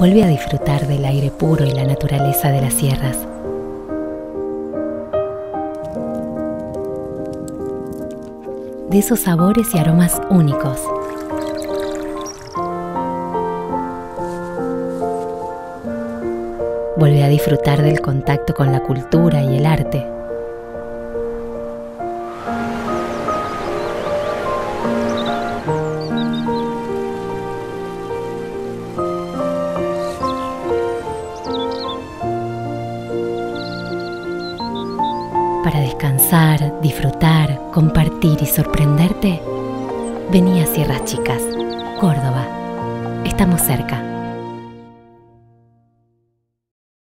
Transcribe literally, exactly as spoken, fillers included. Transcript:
Volví a disfrutar del aire puro y la naturaleza de las sierras. De esos sabores y aromas únicos. Volví a disfrutar del contacto con la cultura y el arte. Para descansar, disfrutar, compartir y sorprenderte, vení a Sierras Chicas, Córdoba. Estamos cerca.